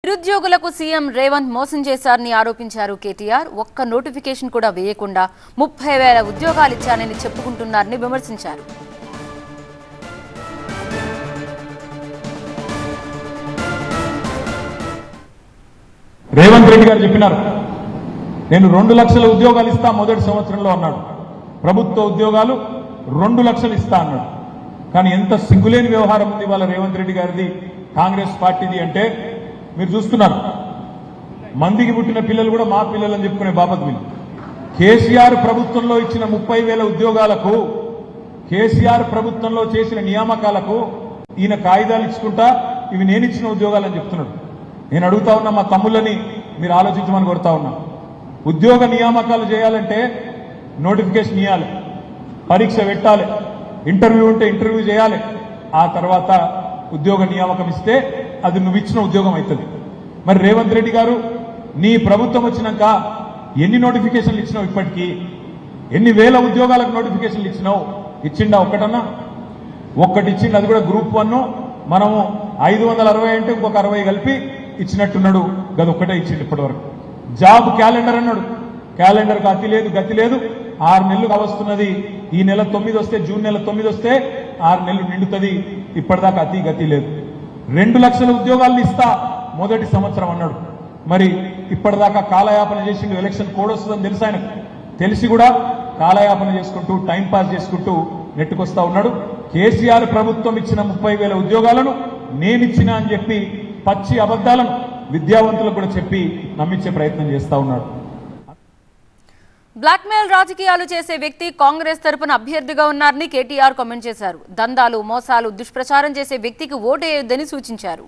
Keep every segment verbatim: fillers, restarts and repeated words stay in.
నిరుద్యోగులకు సీఎం రేవంత్ మోసం చేశారని ఆరోపించారు కేటీఆర్. ఒక్క నోటిఫికేషన్ కూడా వేయకుండా ముప్పై వేల ఉద్యోగాలు ఇచ్చానని చెప్పుకుంటున్నారని విమర్శించారు. రేవంత్ రెడ్డి గారు చెప్పినారు, నేను రెండు లక్షల ఉద్యోగాలు ఇస్తా మొదటి సంవత్సరంలో అన్నాడు. ప్రభుత్వ ఉద్యోగాలు రెండు లక్షలు ఇస్తా అన్నాడు. కానీ ఎంత సిగ్గులేని వ్యవహారం ఉంది వాళ్ళ రేవంత్ రెడ్డి గారిది, కాంగ్రెస్ పార్టీది అంటే మీరు చూస్తున్నారు. మందికి పుట్టిన పిల్లలు కూడా మా పిల్లలు అని చెప్పుకునే బాపత్ వీళ్ళు. కేసీఆర్ ప్రభుత్వంలో ఇచ్చిన ముప్పై వేల ఉద్యోగాలకు, కేసీఆర్ ప్రభుత్వంలో చేసిన నియామకాలకు ఈయన కాగితాలు ఇచ్చుకుంటా ఇవి నేను ఇచ్చిన ఉద్యోగాలు అని చెప్తున్నాడు. నేను అడుగుతా ఉన్నా, మా తమ్ముళ్ళని మీరు ఆలోచించమని కోరుతా ఉన్నా. ఉద్యోగ నియామకాలు చేయాలంటే నోటిఫికేషన్ ఇవ్వాలి, పరీక్ష పెట్టాలి, ఇంటర్వ్యూ ఉంటే ఇంటర్వ్యూ చేయాలి. ఆ తర్వాత ఉద్యోగ నియామకం ఇస్తే అది నువ్వు ఇచ్చిన ఉద్యోగం అవుతుంది. మరి రేవంత్ రెడ్డి గారు, నీ ప్రభుత్వం వచ్చినాక ఎన్ని నోటిఫికేషన్లు ఇచ్చినావు? ఇప్పటికీ ఎన్ని వేల ఉద్యోగాలకు నోటిఫికేషన్లు ఇచ్చినావు? ఇచ్చిండా ఒక్కటన్నా? ఒక్కటి ఇచ్చింది, అది కూడా గ్రూప్ వన్. మనము ఐదు వందల అరవై అంటే ఇంకొక అరవై కలిపి ఇచ్చినట్టున్నాడు. గది ఒక్కటే ఇచ్చింది ఇప్పటి వరకు. జాబ్ క్యాలెండర్ అన్నాడు, క్యాలెండర్కి అతి లేదు గతి లేదు. ఆరు నెలలు కావస్తున్నది. ఈ నెల తొమ్మిది వస్తే, జూన్ నెల తొమ్మిది వస్తే ఆరు నెలలు నిండుతుంది. ఇప్పటిదాకా అతి గతి లేదు. రెండు లక్షల ఉద్యోగాలను ఇస్తా మొదటి సంవత్సరం అన్నాడు. మరి ఇప్పటిదాకా కాలయాపన చేసిండు. ఎలక్షన్ కోడ్ వస్తుందని తెలుసు ఆయనకు, తెలిసి కూడా కాలయాపన చేసుకుంటూ టైం పాస్ చేసుకుంటూ నెట్టుకొస్తా ఉన్నాడు. కేసీఆర్ ప్రభుత్వం ఇచ్చిన ముప్పై వేల ఉద్యోగాలను నేనిచ్చినా అని చెప్పి పచ్చి అబద్దాలను విద్యావంతులకు కూడా చెప్పి నమ్మించే ప్రయత్నం చేస్తా ఉన్నాడు. బ్లాక్మెయిల్ రాజకీయాలు చేసే వ్యక్తి కాంగ్రెస్ తరపున అభ్యర్థిగా ఉన్నారని కేటీఆర్ కామెంట్ చేశారు. దందాలు, మోసాలు, దుష్ప్రచారం చేసే వ్యక్తికి ఓటేయొద్దని సూచించారు.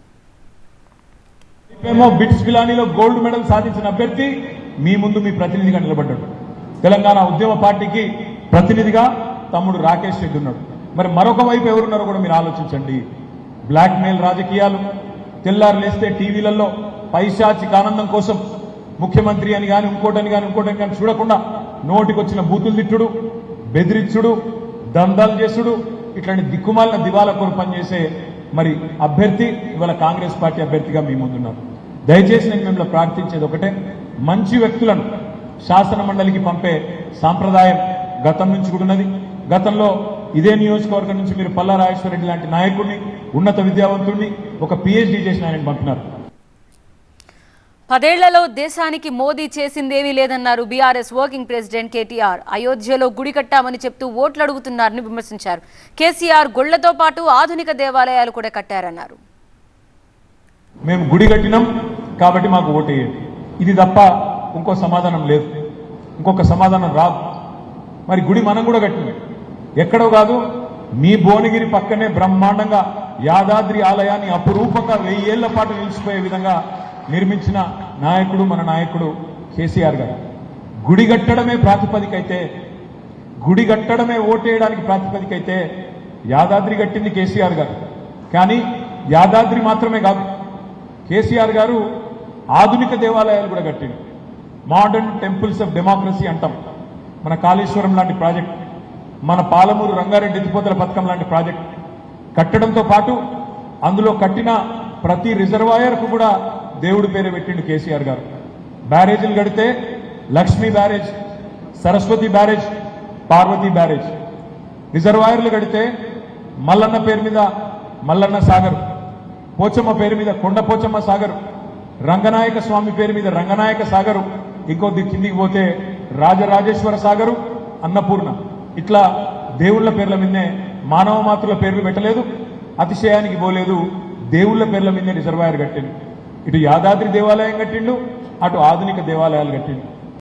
బిట్స్ పిలానీలో గోల్డ్ మెడల్ సాధించిన అభ్యర్థి మీ ముందు మీ ప్రతినిధిగా నిలబడ్డాడు. తెలంగాణ ఉద్యమ పార్టీకి ప్రతినిధిగా తమ్ముడు రాకేష్ రెడ్డి ఉన్నాడు. మరి మరొక వైపు ఎవరున్నారో కూడా మీరు ఆలోచించండి. బ్లాక్మెయిల్ రాజకీయాలు, తెల్లారు లేస్తే టీవీలలో పైశాచిక ఆనందం కోసం ముఖ్యమంత్రి అని కానీ ఇంకోటని కానీ ఇంకోటని కానీ చూడకుండా నోటికొచ్చిన బూతులు తిట్టుడు, బెదిరించుడు, దందాలు చేసుడు, ఇట్లాంటి దిక్కుమాలిన దివాలా కోరు పనిచేసే మరి అభ్యర్థి ఇవాళ కాంగ్రెస్ పార్టీ అభ్యర్థిగా మీ ముందున్నారు. దయచేసి నేను మిమ్మల్ని ప్రార్థించేది ఒకటే, మంచి వ్యక్తులను శాసన మండలికి పంపే సాంప్రదాయం గతం నుంచి కూడా ఉన్నది. గతంలో ఇదే నియోజకవర్గం నుంచి మీరు పల్లా రాజేశ్వర రెడ్డి లాంటి నాయకుడిని, ఉన్నత విద్యావంతుడిని, ఒక పిహెచ్డీ చేసిన ఆయన పంపినారు. పదేళ్లలో దేశానికి మోదీ చేసిందేమీ లేదన్నారు బీఆర్ఎస్ వర్కింగ్ ప్రెసిడెంట్ కేటీఆర్. అయోధ్యలో గుడి కట్టామని చెప్తూ ఓట్లు అడుగుతున్నారని విమర్శించారు. కేసీఆర్ గుళ్లతో పాటు ఆధునిక దేవాలయాలు కూడా కట్టారన్నారు. మేము గుడి కట్టినాం కాబట్టి మాకు ఓటేయండి, ఇది తప్ప ఇంకో సమాధానం లేదు, ఇంకొక సమాధానం రాదు. మరి గుడి మనం కూడా కట్టినాం, ఎక్కడో కాదు, మీ భువనగిరి పక్కనే బ్రహ్మాండంగా యాదాద్రి ఆలయాన్ని అపురూపంగా వెయ్యేళ్ల పాటు నిలిచిపోయే విధంగా నిర్మించిన నాయకుడు మన నాయకుడు కేసీఆర్ గారు. గుడి కట్టడమే ప్రాతిపదిక అయితే, గుడి కట్టడమే ఓటేయడానికి ప్రాతిపదిక అయితే యాదాద్రి కట్టింది కేసీఆర్ గారు. కానీ యాదాద్రి మాత్రమే కాదు, కేసీఆర్ గారు ఆధునిక దేవాలయాలు కూడా కట్టింది. మోడర్న్ టెంపుల్స్ ఆఫ్ డెమోక్రసీ అంటాం. మన కాళేశ్వరం లాంటి ప్రాజెక్ట్, మన పాలమూరు రంగారెడ్డి ఎత్తిపోతల పథకం లాంటి ప్రాజెక్ట్ కట్టడంతో పాటు అందులో కట్టిన ప్రతి రిజర్వాయర్కు కూడా దేవుడి పేరు పెట్టిండు కేసీఆర్ గారు. బ్యారేజీలు కడితే Lakshmi barrage, Saraswati barrage, Parvati barrage. రిజర్వాయర్లు కడితే మల్లన్న పేరు మీద మల్లన్న సాగర్, పోచమ్మ పేరు మీద కొండ పోచమ్మ సాగర్, రంగనాయక స్వామి పేరు మీద రంగనాయక సాగరు, ఇంకో కిందికి పోతే రాజరాజేశ్వర సాగరు, అన్నపూర్ణ. ఇట్లా దేవుళ్ల పేర్ల మీదనే, మానవ మాతృల పేర్లు పెట్టలేదు, అతిశయానికి పోలేదు, దేవుళ్ల పేర్ల మీదనే రిజర్వాయర్ కట్టిండు. ఇటు యాదాద్రి దేవాలయం కట్టిండు, అటు ఆధునిక దేవాలయాలు కట్టిండు.